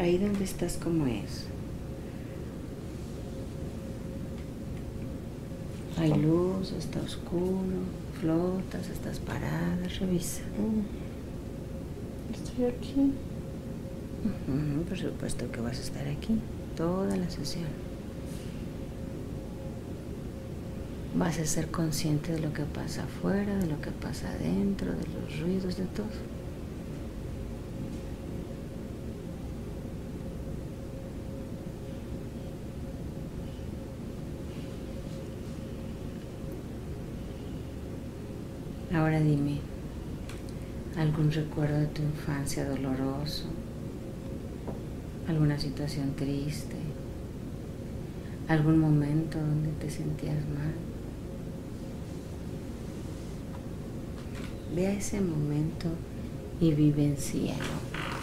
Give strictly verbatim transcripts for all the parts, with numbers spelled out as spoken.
Ahí donde estás, ¿cómo es? Hay luz, está oscuro, flotas, estás parada, revisa. Estoy aquí. Uh-huh, por supuesto que vas a estar aquí toda la sesión. Vas a ser consciente de lo que pasa afuera, de lo que pasa adentro, de los ruidos, de todo. Ahora dime, ¿algún recuerdo de tu infancia doloroso? ¿Alguna situación triste? ¿Algún momento donde te sentías mal? Ve a ese momento y vivencialo.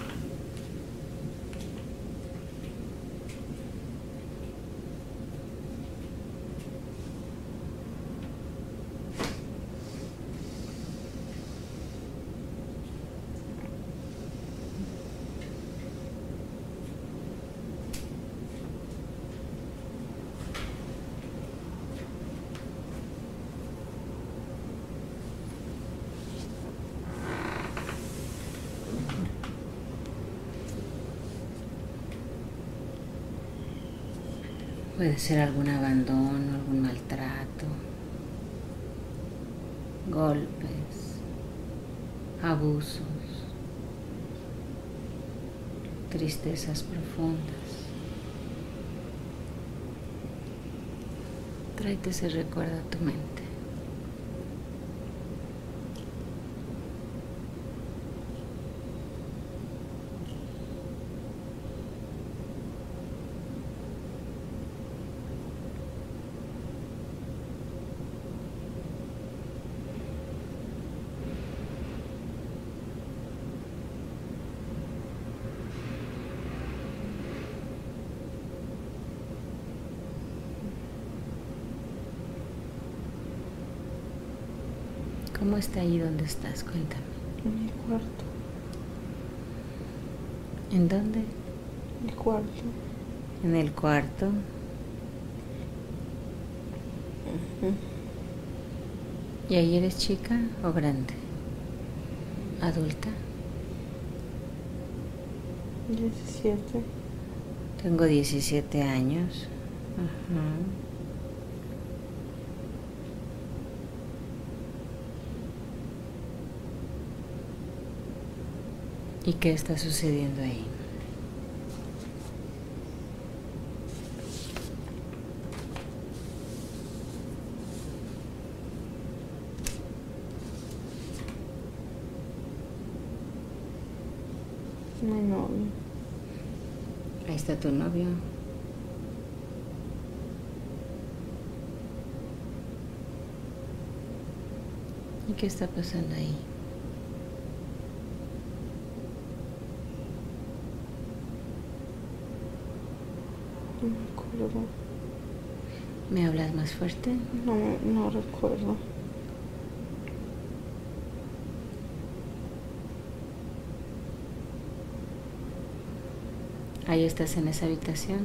Puede ser algún abandono, algún maltrato, golpes, abusos, tristezas profundas. Tráete ese recuerdo a tu mente. ¿Cómo está ahí donde estás? Cuéntame. En mi cuarto. ¿En dónde? El cuarto. En el cuarto. Uh-huh. ¿Y ahí eres chica o grande? ¿Adulta? diecisiete. Tengo diecisiete años. Uh-huh. ¿Y qué está sucediendo ahí? Mi novio. Ahí está tu novio. ¿Y qué está pasando ahí? No me acuerdo. ¿Me hablas más fuerte? No, no recuerdo. Ahí estás en esa habitación.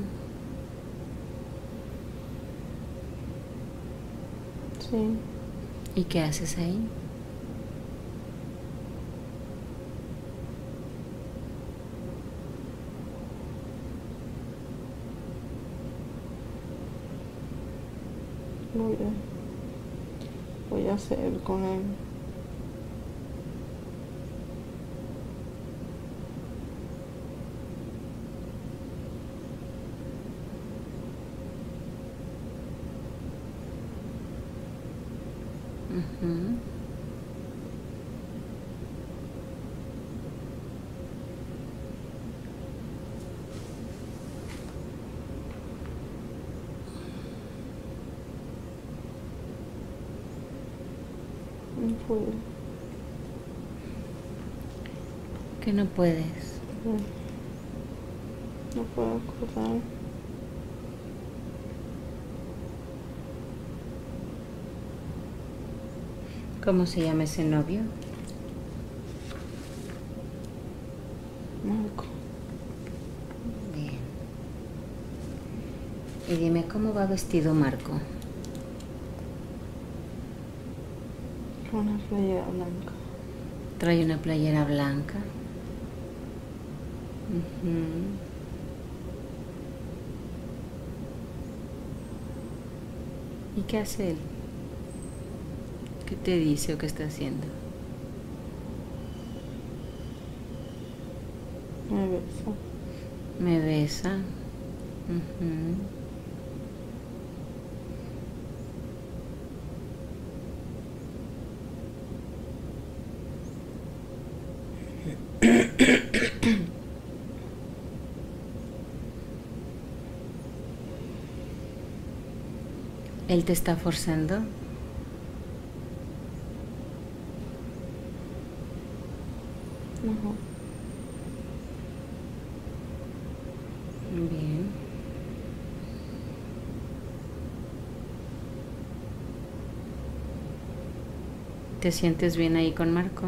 Sí. ¿Y qué haces ahí? Voy a, voy a hacer con él. Uh-huh. No puedo. ¿Qué no puedes? No puedo acordar. ¿Cómo se llama ese novio? Marco. Y dime, ¿cómo va vestido Marco? Con una playera blanca. Trae una playera blanca. Uh-huh. ¿Y qué hace él? ¿Qué te dice o qué está haciendo? Me besa. Me besa. Uh-huh. ¿Él te está forzando? Ajá. Bien. ¿Te sientes bien ahí con Marco?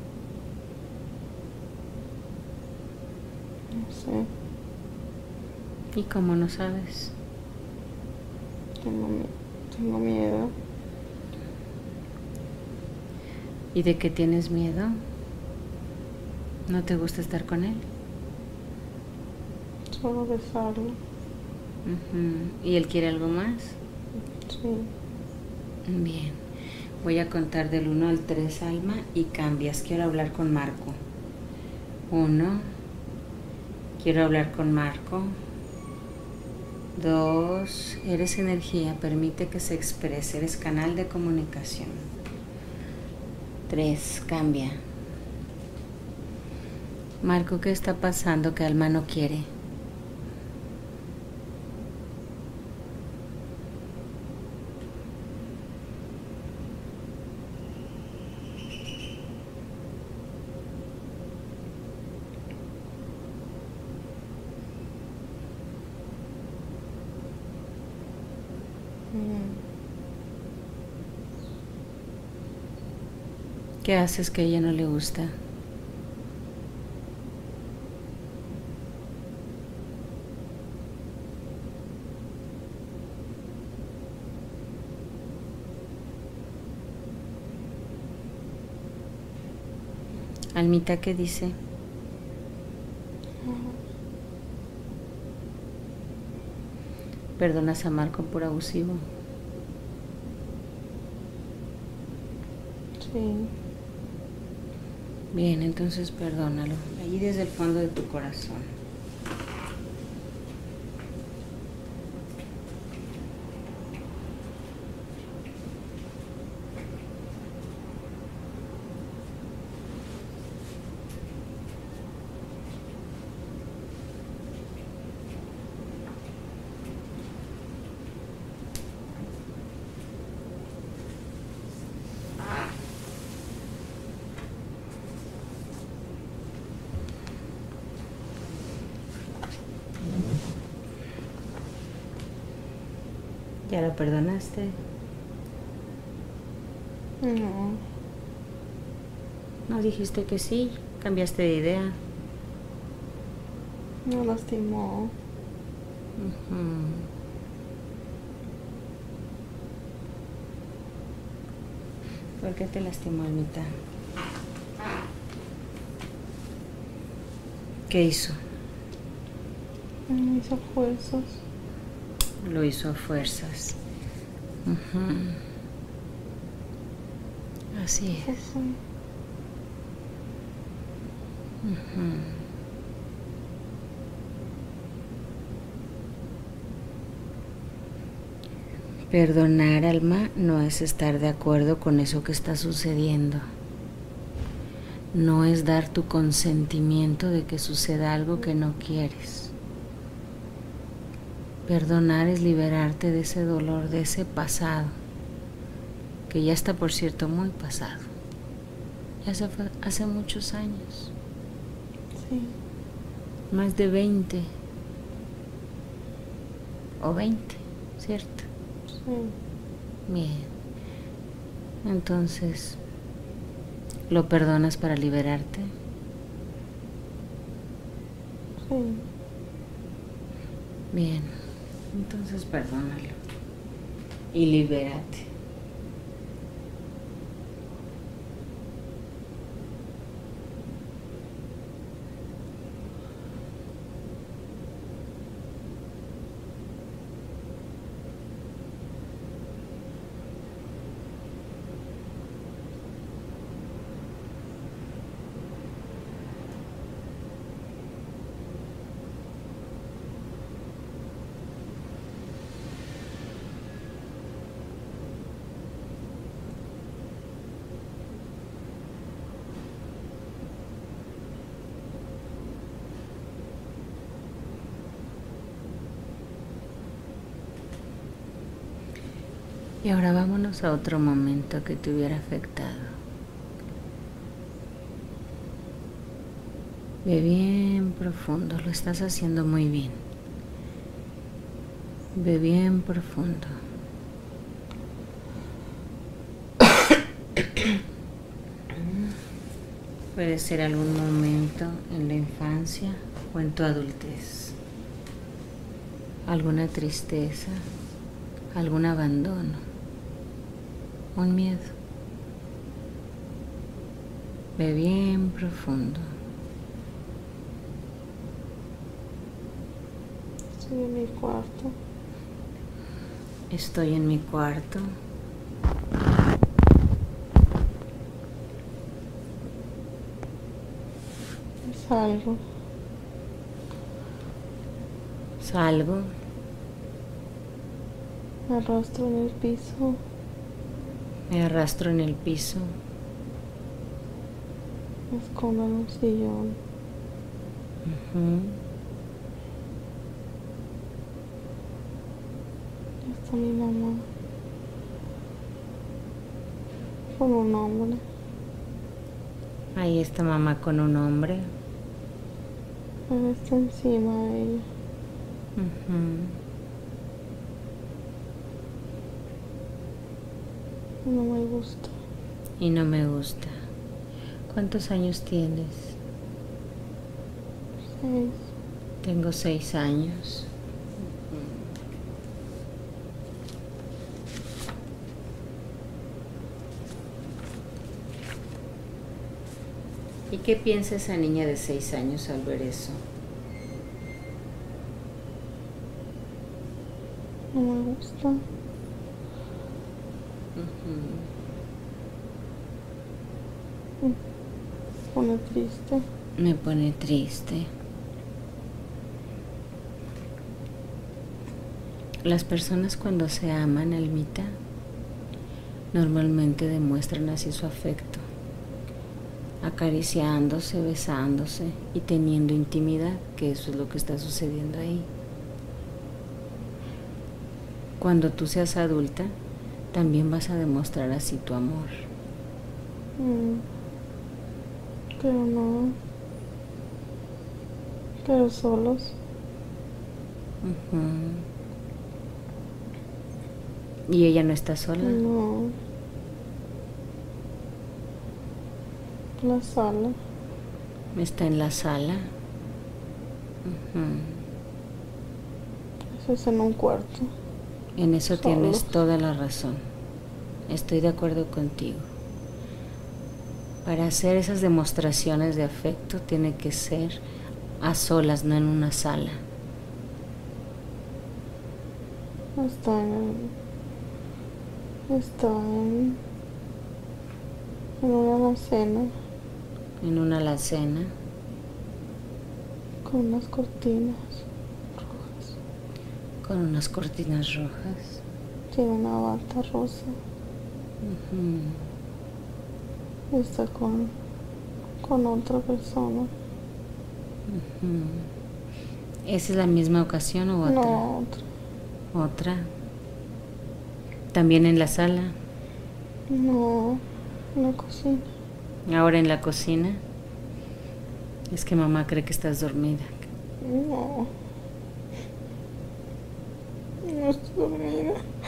No sé. ¿Y cómo no sabes? Tengo, tengo miedo. ¿Y de qué tienes miedo? ¿No te gusta estar con él? Solo besarlo. Uh-huh. ¿Y él quiere algo más? Sí. Bien. Voy a contar del uno al tres, Alma, y cambias. Quiero hablar con Marco. Uno. Quiero hablar con Marco. Dos. Eres energía. Permite que se exprese. Eres canal de comunicación. Tres. Cambia. Marco, ¿qué está pasando que Alma no quiere? ¿Qué haces que a ella no le gusta? Almita, ¿qué dice? ¿Perdonas a Marco por abusivo? Sí. Bien, entonces perdónalo. Allí desde el fondo de tu corazón. ¿Ya lo perdonaste? No. No, dijiste que sí. Cambiaste de idea. Me lastimó. Uh-huh. ¿Por qué te lastimó, Almita? ¿Qué hizo? Me hizo fuerzas. Lo hizo a fuerzas. Uh-huh. Así es. Sí. Uh-huh. Perdonar, Alma, no es estar de acuerdo con eso que está sucediendo. No es dar tu consentimiento de que suceda algo que no quieres. Perdonar es liberarte de ese dolor, de ese pasado, que ya está, por cierto, muy pasado. Ya se fue hace muchos años. Sí. Más de veinte. O veinte, ¿cierto? Sí. Bien. Entonces, ¿lo perdonas para liberarte? Sí. Bien. Entonces perdónalo y libérate. Y ahora vámonos a otro momento que te hubiera afectado. Ve bien profundo, lo estás haciendo muy bien. Ve bien profundo. Puede ser algún momento en la infancia o en tu adultez. Alguna tristeza, algún abandono, un miedo. Ve bien profundo. Estoy en mi cuarto. Estoy en mi cuarto. Salgo. Salgo. Me arrastro en el piso. Me arrastro en el piso. Me escondo en un sillón. Uh-huh. Y está mi mamá. Con un hombre. Ahí está mamá con un hombre. Él está encima de ella. Uh-huh. No me gusta. Y no me gusta. ¿Cuántos años tienes? Seis. Tengo seis años. ¿Y qué piensa esa niña de seis años al ver eso? No me gusta. Uh-huh. Me pone triste. Me pone triste. Las personas cuando se aman, Almita, normalmente demuestran así su afecto, acariciándose, besándose y teniendo intimidad, que eso es lo que está sucediendo ahí. Cuando tú seas adulta, también vas a demostrar así tu amor. Mm. Pero no. Pero solos. Uh-huh. ¿Y ella no está sola? No. La sala. Está en la sala. Uh-huh. Eso es en un cuarto. En eso Solos. tienes toda la razón. Estoy de acuerdo contigo. Para hacer esas demostraciones de afecto tiene que ser a solas, no en una sala. Está en el... Está en... En una alacena. En una alacena. Con unas cortinas rojas. Con unas cortinas rojas. Tiene una bata rosa. Uh-huh. Está con... Con otra persona. Uh-huh. ¿Esa es la misma ocasión o otra? No, otra. Otra. ¿También en la sala? No, en la cocina. ¿Ahora en la cocina? Es que mamá cree que estás dormida. No. No estoy dormida.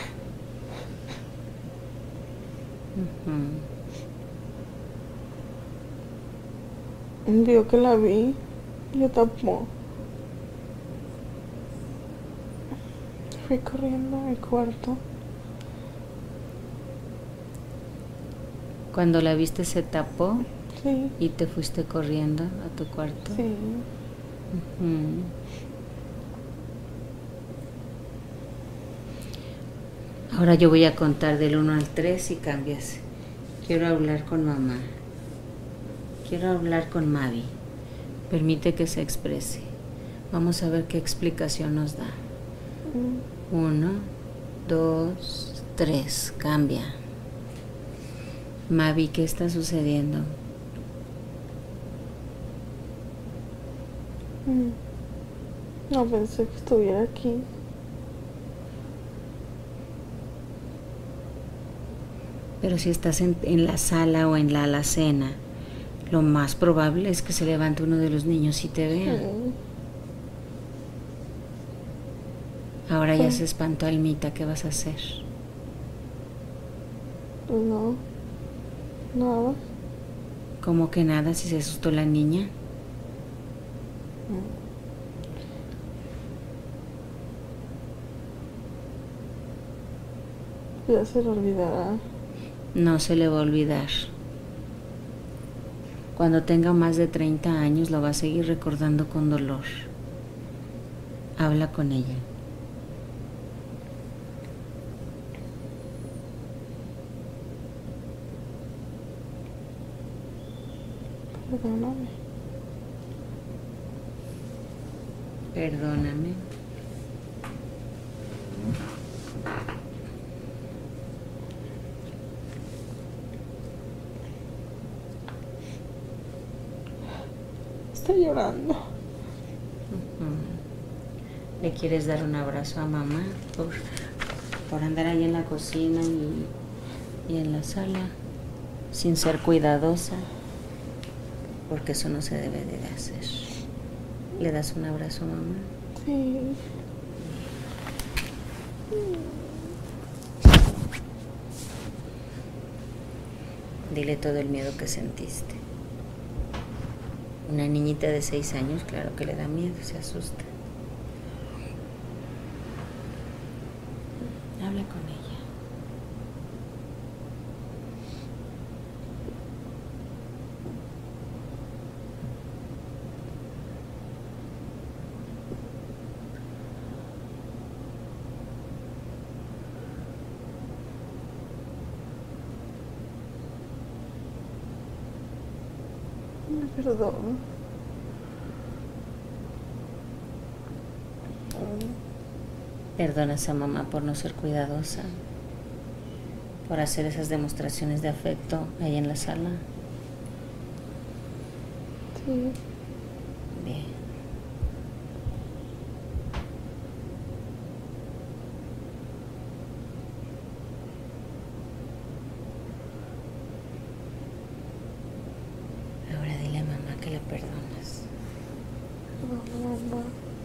Uh-huh. Vio que la vi. Le tapó. fui corriendo a mi cuarto. Cuando la viste se tapó Sí. y te fuiste corriendo a tu cuarto. Sí. Uh-huh. Ahora yo voy a contar del uno al tres y cambias. Quiero hablar con mamá. Quiero hablar con Mavi. Permite que se exprese. Vamos a ver qué explicación nos da. Mm. Uno, dos, tres. Cambia. Mavi, ¿qué está sucediendo? Mm. No pensé que estuviera aquí. Pero si estás en, en la sala o en la alacena, lo más probable es que se levante uno de los niños y te vea. Mm. Ahora ya Sí. se espantó Almita, ¿qué vas a hacer? No. Nada. ¿Cómo que nada si se asustó la niña? Ya se le olvidará. No se le va a olvidar. Cuando tenga más de treinta años lo va a seguir recordando con dolor. Habla con ella. Perdóname. Perdóname. Está llorando. Uh-huh. ¿Le quieres dar un abrazo a mamá por, por andar ahí en la cocina y, y en la sala sin ser cuidadosa? Porque eso no se debe de hacer. ¿Le das un abrazo a mamá? Sí. Dile todo el miedo que sentiste. Una niñita de seis años, claro que le da miedo, se asusta. Habla con ella. Me perdono. Perdonas a mamá por no ser cuidadosa, por hacer esas demostraciones de afecto ahí en la sala. Sí. Bien. Ahora dile a mamá que le perdonas. No, mamá.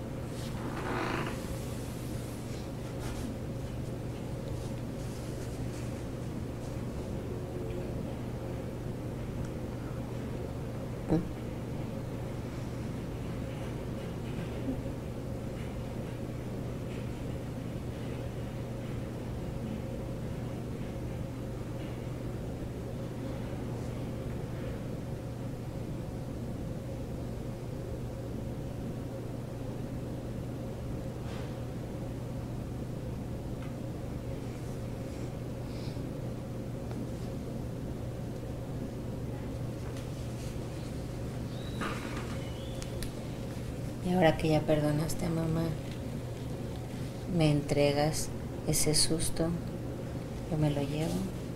Y ahora que ya perdonaste a mamá, me entregas ese susto, yo me lo llevo.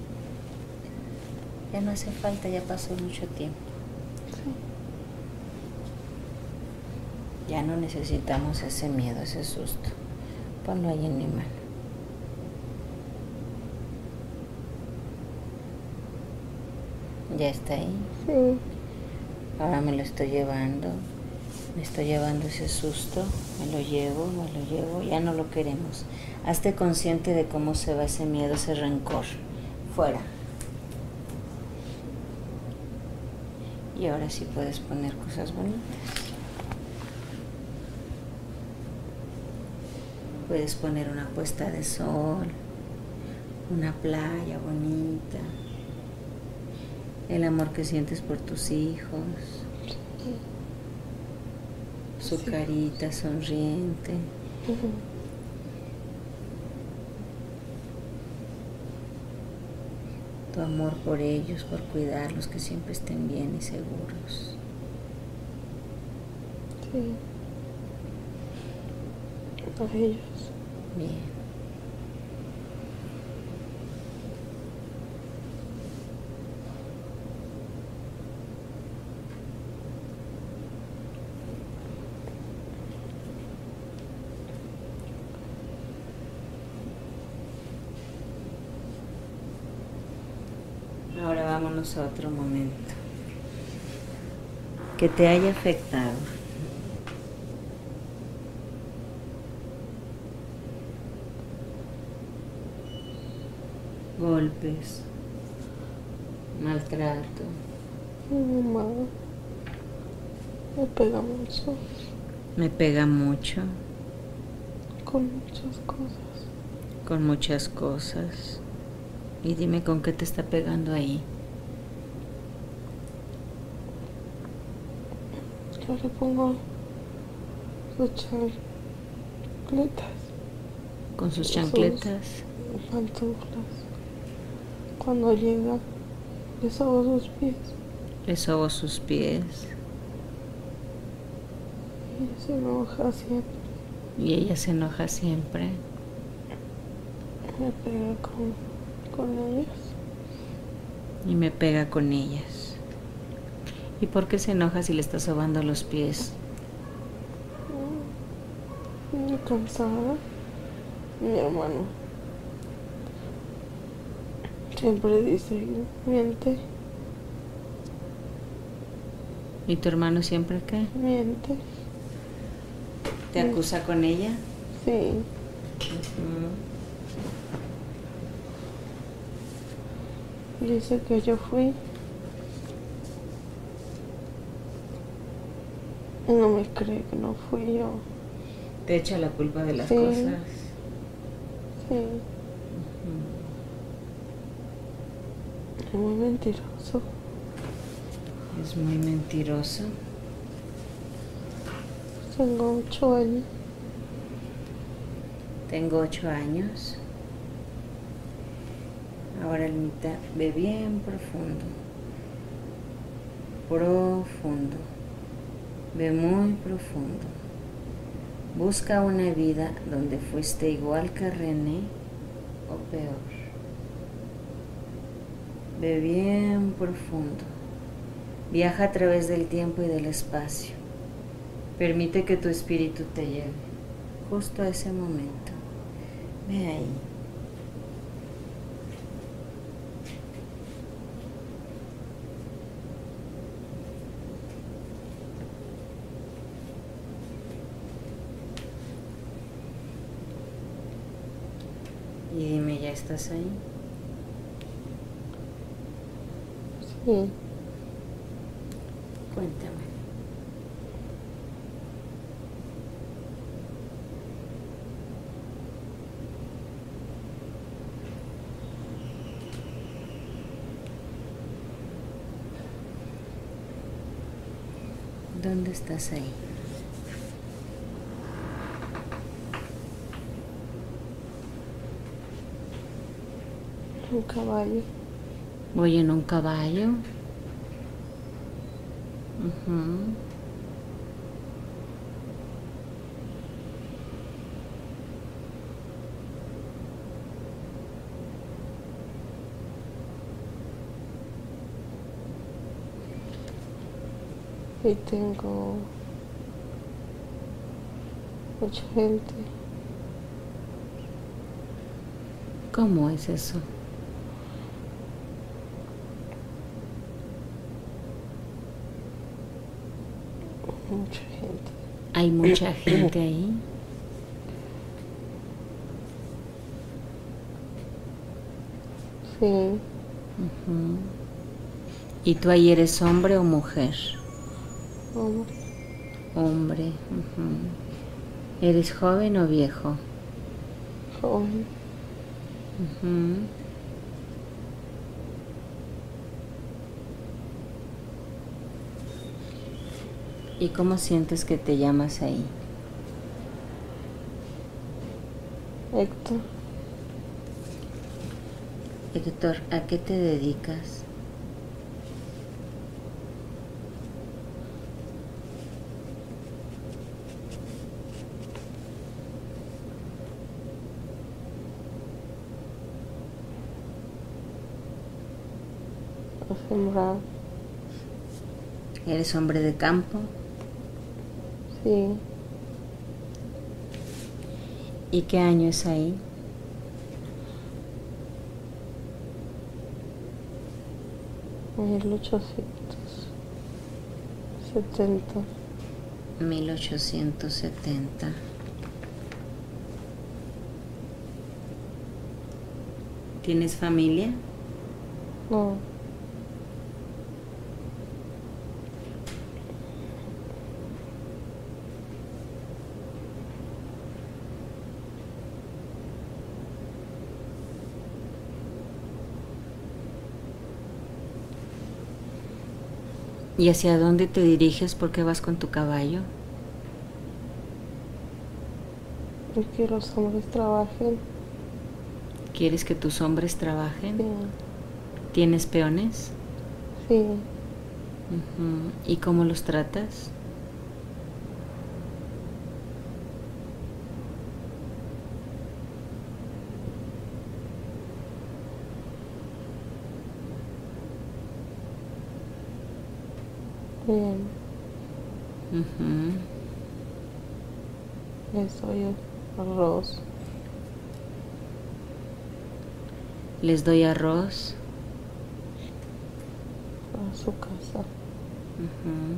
Ya no hace falta, ya pasó mucho tiempo. Sí. Ya no necesitamos ese miedo, ese susto. Ponlo ahí en mi mano. Ya está ahí. Sí. Ahora me lo estoy llevando. Me estoy llevando ese susto. Me lo llevo, me lo llevo. Ya no lo queremos. Hazte consciente de cómo se va ese miedo, ese rencor. Fuera. Y ahora sí puedes poner cosas bonitas. Puedes poner una puesta de sol, una playa bonita, el amor que sientes por tus hijos, su sí. carita sonriente. Uh-huh. Tu amor por ellos, por cuidarlos, que siempre estén bien y seguros. Sí. Por ellos. Bien. Ahora vámonos a otro momento que te haya afectado. Golpes, maltrato. Mi mamá me pega mucho. Me pega mucho. Con muchas cosas. Con muchas cosas. Y dime con qué te está pegando ahí. Yo le pongo sus chancletas. Con sus chancletas. Sus pantuflas. Cuando llega, le sobo sus pies. Le sobo sus pies. Y ella se enoja siempre. Y ella se enoja siempre. Me pega con, con ellas. Y me pega con ellas. ¿Y por qué se enoja si le está sobando los pies? Muy cansada. Mi hermano siempre dice, miente. ¿Y tu hermano siempre qué? Miente. ¿Te acusa con ella? Sí. Uh-huh. Dice que yo fui. Y no me cree que no fui yo. ¿Te echa la culpa de las sí. cosas? Sí. Uh-huh. Es muy mentiroso. Es muy mentiroso. Tengo ocho años. Tengo ocho años. Ahora, Almita, ve bien profundo. Profundo. Ve muy profundo. Busca una vida donde fuiste igual que René o peor. Ve bien profundo. Viaja a través del tiempo y del espacio. Permite que tu espíritu te lleve justo a ese momento. Ve ahí. Y dime, ¿ya estás ahí? Sí. Cuéntame. ¿Dónde estás ahí? Un caballo. Voy en un caballo. Uh-huh. Y tengo mucha gente. ¿Cómo es eso? Mucha gente. ¿Hay mucha gente ahí? Sí. Uh-huh. ¿Y tú ahí eres hombre o mujer? Hombre. Hombre. Uh-huh. ¿Eres joven o viejo? joven. Ujú. ¿Y cómo sientes que te llamas ahí? Héctor, Héctor, ¿a qué te dedicas? a sembrar. ¿Eres hombre de campo? Sí, ¿Y qué año es ahí? mil ochocientos setenta. mil ochocientos setenta. ¿Tienes familia? No, ¿Y hacia dónde te diriges? ¿Por qué vas con tu caballo? y que los hombres trabajen. ¿Quieres que tus hombres trabajen? Sí, ¿Tienes peones? sí, Ujú. ¿Y cómo los tratas? bien. Ujú. Les doy arroz. Les doy arroz. A su casa. Ujú.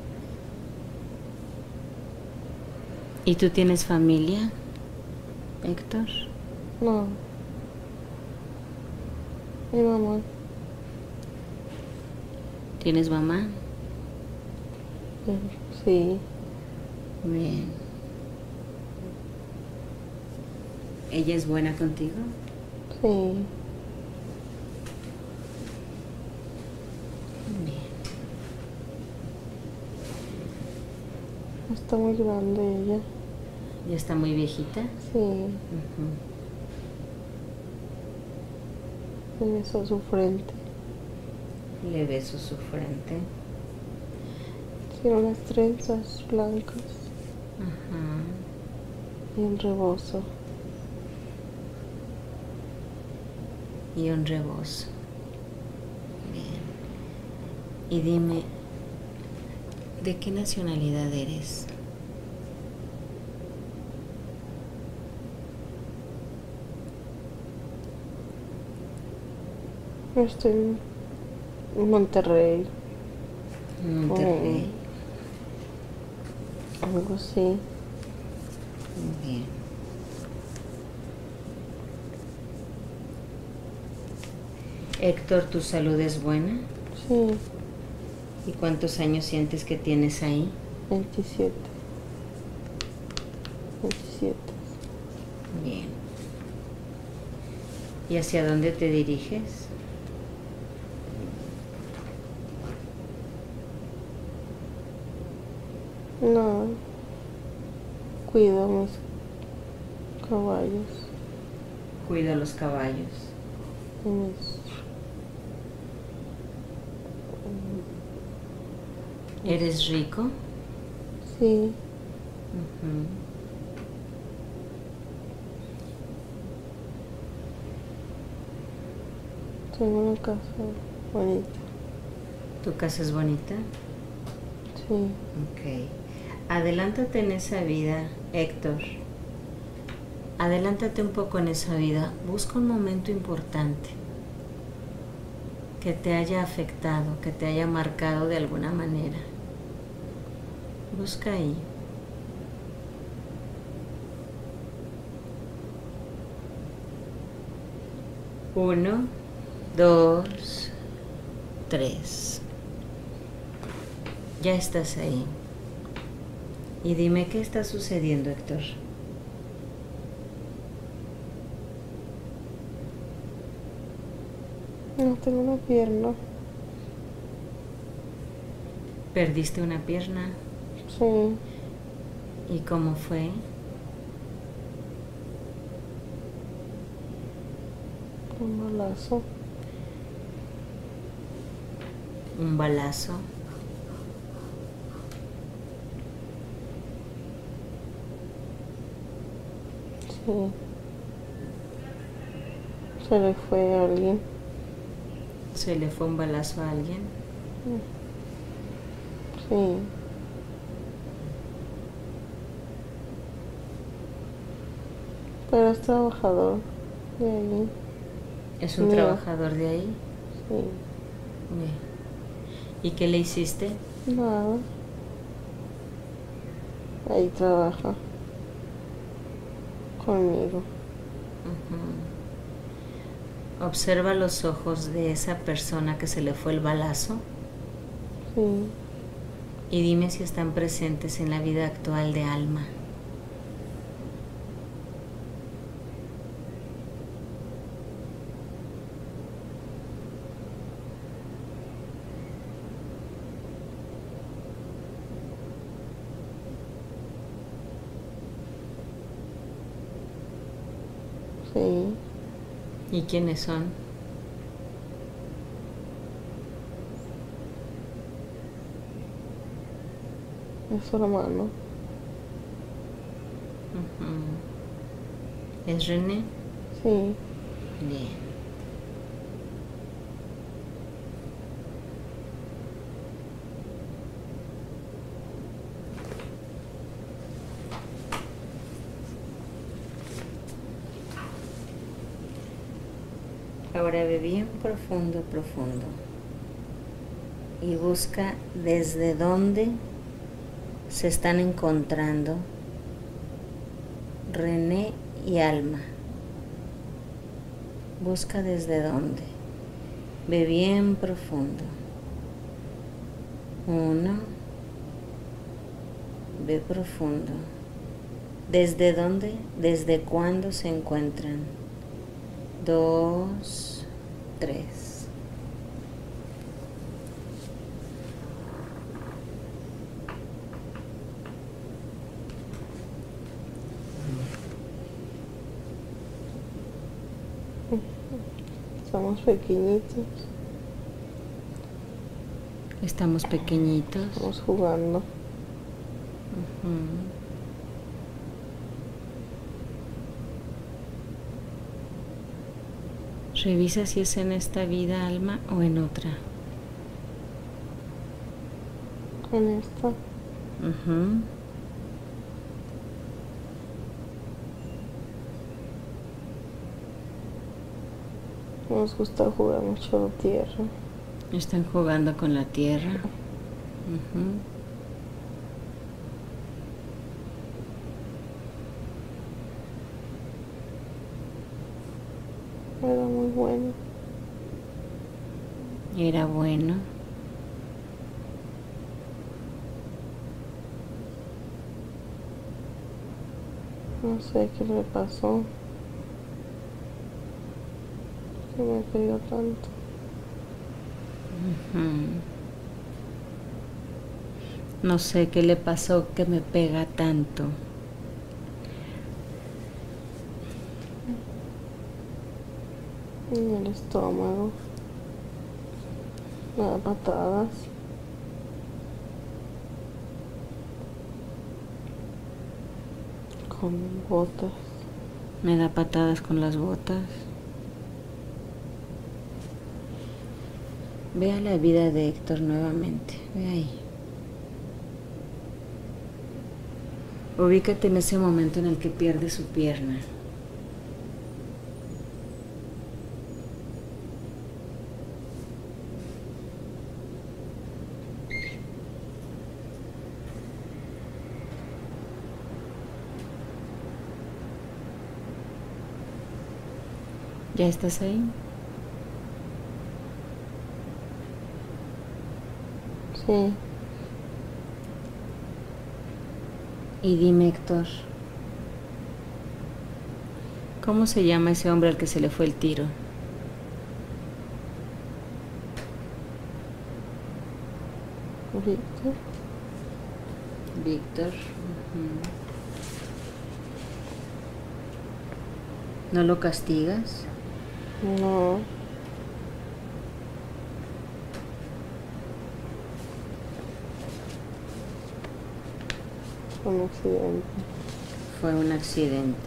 ¿Y tú tienes familia, Héctor? No. Mi mamá. ¿Tienes mamá? Sí, Bien. ¿Ella es buena contigo? sí. Bien. Está muy grande ella. ¿Ya está muy viejita? Sí, Ujú. me besó su frente. Le beso su frente. Tiene unas trenzas blancas Ajá. y un rebozo. Y un rebozo. Bien. Y dime, ¿de qué nacionalidad eres? Estoy en Monterrey, Monterrey. algo así. Bien. Héctor, ¿tu salud es buena? Sí, ¿Y cuántos años sientes que tienes ahí? veintisiete. veintisiete. Bien. ¿Y hacia dónde te diriges? No, cuido a mis caballos Cuida los caballos. y mis... ¿Eres rico? Sí, Ujú. tengo una casa bonita. ¿Tu casa es bonita? Sí, Ok. Adelántate en esa vida, Héctor. Adelántate un poco en esa vida. Busca un momento importante que te haya afectado, que te haya marcado de alguna manera. Busca ahí. Uno, dos, tres. Ya estás ahí. Y dime qué está sucediendo, Héctor. No tengo una pierna. ¿Perdiste una pierna? Sí. ¿Y cómo fue? Un balazo. ¿Un balazo? Sí. Se le fue a alguien. ¿Se le fue un balazo a alguien? Sí. Pero es trabajador de ahí. ¿Es un Mío. trabajador de ahí? Sí. Bien. ¿Y qué le hiciste? Nada. Ahí trabaja. Conmigo. Ujú. Observa los ojos de esa persona que se le fue el balazo Sí. y dime si están presentes en la vida actual de Alma. Sí. ¿Y quiénes son? Es su hermano. Ujú. ¿Es René? Sí. Bien. Ahora ve bien profundo, profundo. Y busca desde dónde se están encontrando René y Alma. Busca desde dónde. Ve bien profundo. Uno. Ve profundo. ¿Desde dónde? ¿Desde cuándo se encuentran? Dos, tres. Somos pequeñitos. Estamos pequeñitos. Estamos jugando. Ujú. Revisa si es en esta vida, Alma, o en otra. En esta. Ujú. Nos gusta jugar mucho a tierra. Están jugando con la tierra. Ujú. Era muy bueno. Era bueno. No sé qué le pasó. Que me pegó tanto. Ujú. No sé qué le pasó que me pega tanto. En el estómago. Me da patadas. Con botas. Me da patadas con las botas. Ve a la vida de Héctor nuevamente. Ve ahí. Ubícate en ese momento en el que pierde su pierna. ¿Ya estás ahí? Sí. Y dime, Héctor, ¿cómo se llama ese hombre al que se le fue el tiro? Víctor. Víctor. Ujú. ¿No lo castigas? No. Fue un accidente. Fue un accidente.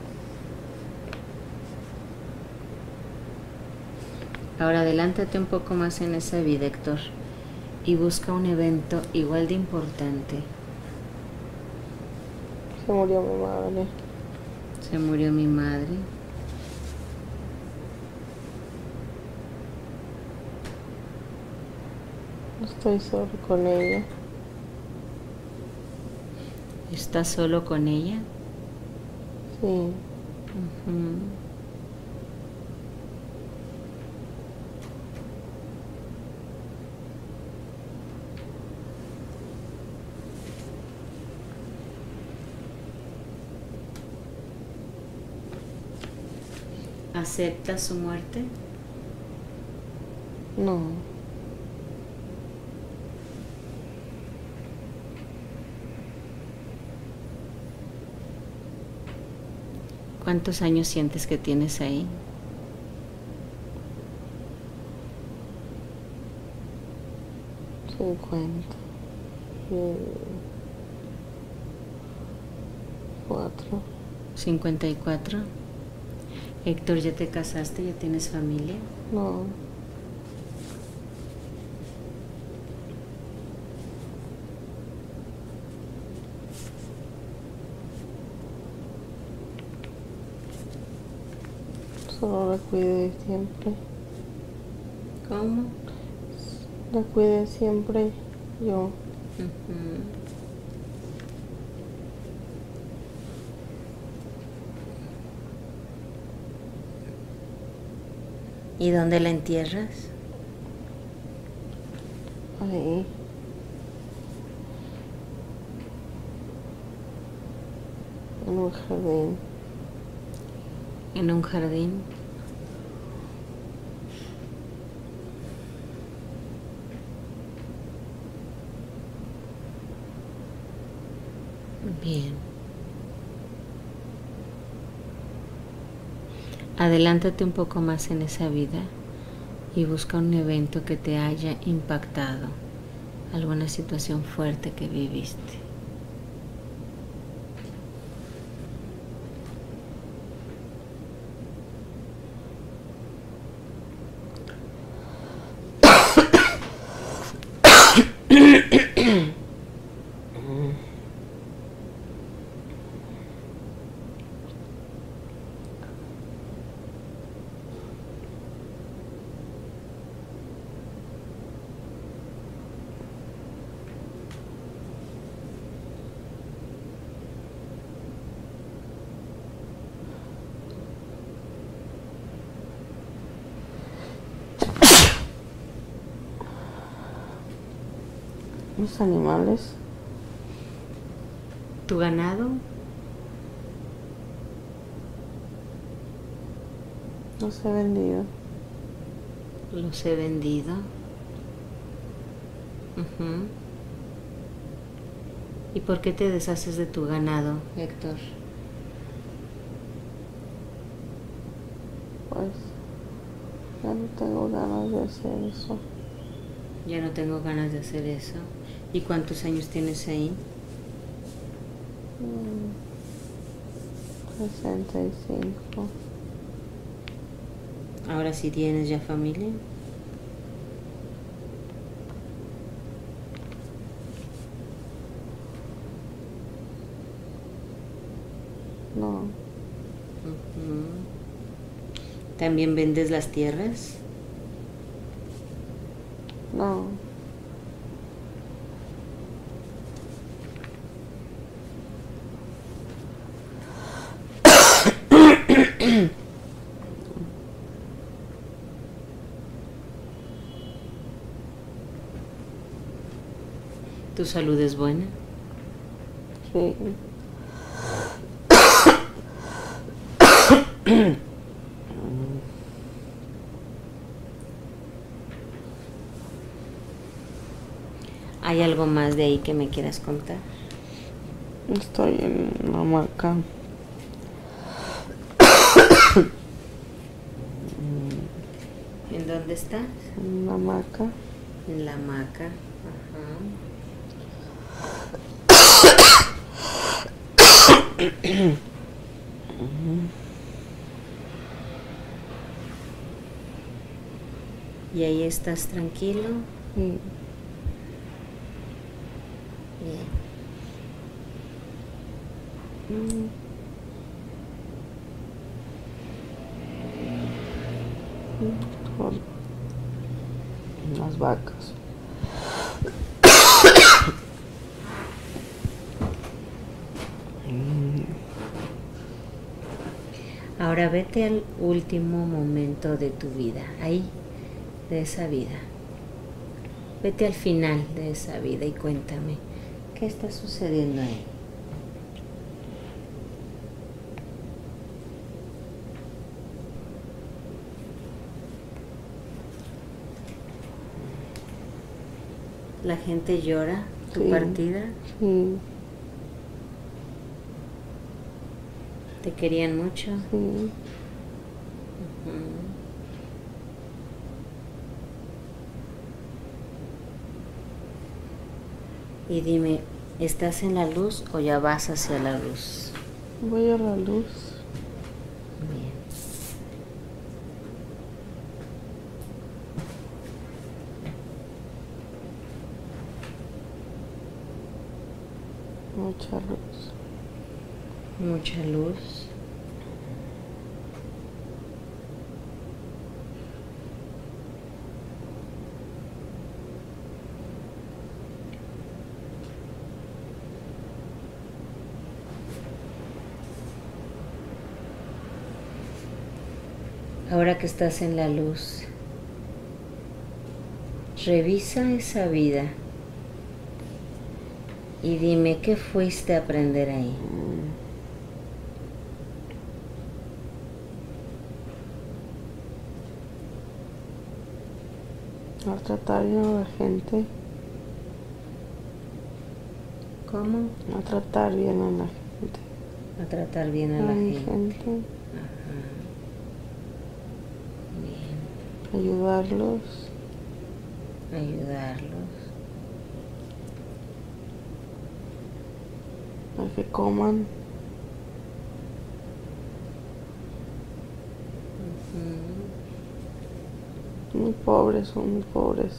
Ahora adelántate un poco más en esa vida, Héctor, y busca un evento igual de importante. Se murió mi madre. Se murió mi madre. Estoy solo con ella. ¿Estás solo con ella? Sí. Ujú. ¿Aceptas su muerte? No. ¿Cuántos años sientes que tienes ahí? Cincuenta. Y cuatro. cincuenta y cuatro. Héctor, ¿ya te casaste? ¿Ya tienes familia? No. Solo la cuidé siempre. ¿Cómo? La cuidé siempre yo. Ujú. ¿Y dónde la entierras? Ahí. En un jardín. En un jardín. Bien. Adelántate un poco más en esa vida y busca un evento que te haya impactado, alguna situación fuerte que viviste. Los animales. ¿Tu ganado? Los he vendido. Los he vendido. Ujú. ¿Y por qué te deshaces de tu ganado, Héctor? Pues ya no tengo ganas de hacer eso. Ya no tengo ganas de hacer eso. ¿Y cuántos años tienes ahí? Mm, sesenta y cinco. Ahora sí tienes ya familia. No. Ujú. ¿También vendes las tierras? No. ¿Tu salud es buena? Sí. ¿Hay algo más de ahí que me quieras contar? Estoy en la hamaca. ¿En dónde estás? En la hamaca. En la hamaca. Ajá. ¿Y ahí estás tranquilo? Sí. Bien. Mm. Con las vacas. Ahora vete al último momento de tu vida, ahí, de esa vida. Vete al final de esa vida y cuéntame, ¿qué está sucediendo ahí? ¿La gente llora tu Sí. partida? Sí. ¿Te querían mucho? Sí. Ujú. Y dime, ¿estás en la luz o ya vas hacia la luz? Voy a la luz. Bien. Mucha luz. Mucha luz. Ahora que estás en la luz, revisa esa vida y dime qué fuiste a aprender ahí. A tratar bien a la gente. ¿Cómo? A tratar bien a la gente. A tratar bien a la A mi gente. gente. Ajá. Bien. Ayudarlos. Ayudarlos. A que coman. Ujú. Muy pobres, son muy pobres.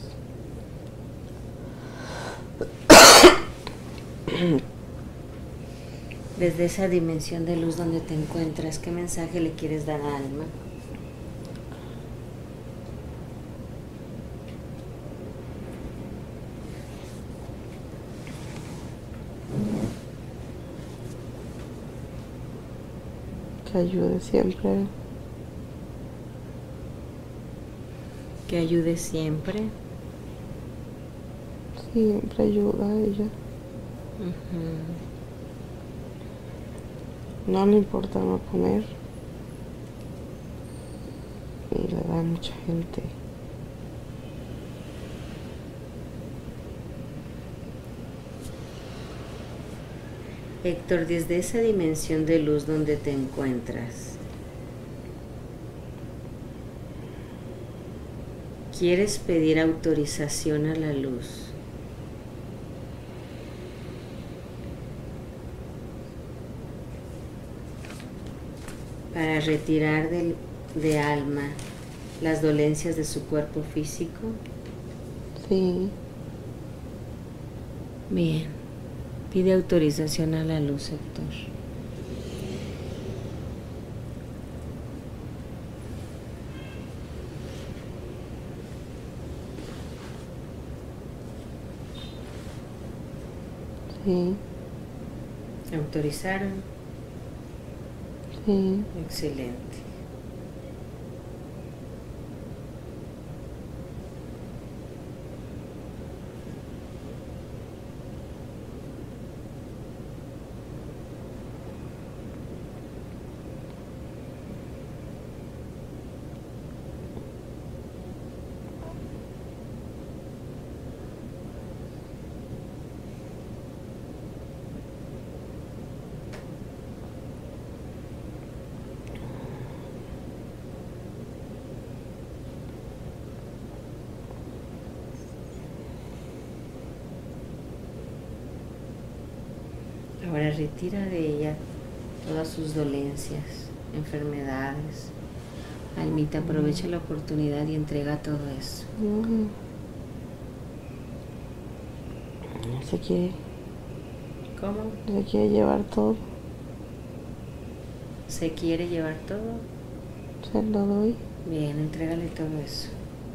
Desde esa dimensión de luz donde te encuentras, ¿qué mensaje le quieres dar a Alma? Que ayude siempre. Que ayude siempre. Siempre ayuda a ella. Ujú. No le importa no comer. Y le da a mucha gente. Héctor, desde esa dimensión de luz donde te encuentras, ¿quieres pedir autorización a la luz para retirar del, de Alma las dolencias de su cuerpo físico? Sí. Bien. Pide autorización a la luz, Héctor. Sí. ¿Autorizaron? Sí. Excelente. Ahora retira de ella todas sus dolencias, enfermedades. Almita, aprovecha la oportunidad y entrega todo eso. Ujú. Se quiere, ¿Cómo? se quiere llevar todo, ¿Se quiere llevar todo? se lo doy. Bien, entrégale todo eso.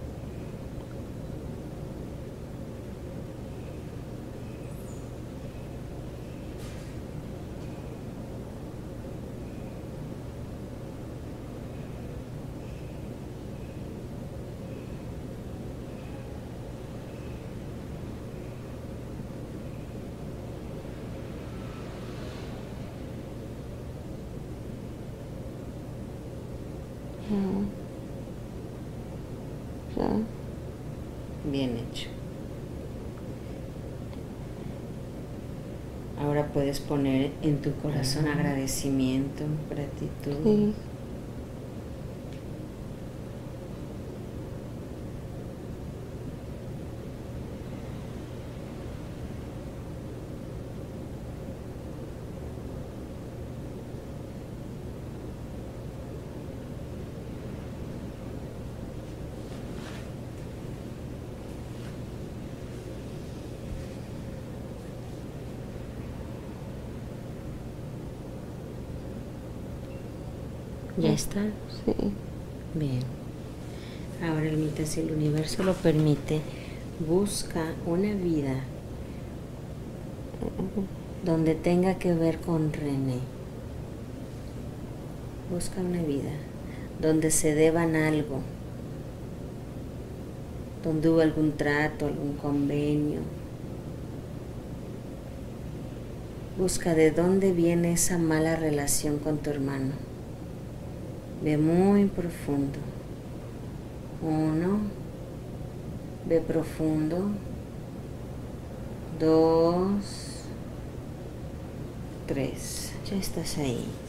Ya. Ya. Bien hecho. Ahora puedes poner en tu corazón agradecimiento, gratitud. Sí. ¿Ya está? Sí. Bien. Ahora, Almita, si el universo lo permite, busca una vida donde tenga que ver con René. Busca una vida donde se deban algo, donde hubo algún trato, algún convenio. Busca de dónde viene esa mala relación con tu hermano. Ve muy profundo. Uno. Ve profundo. Dos. Tres. Ya estás ahí.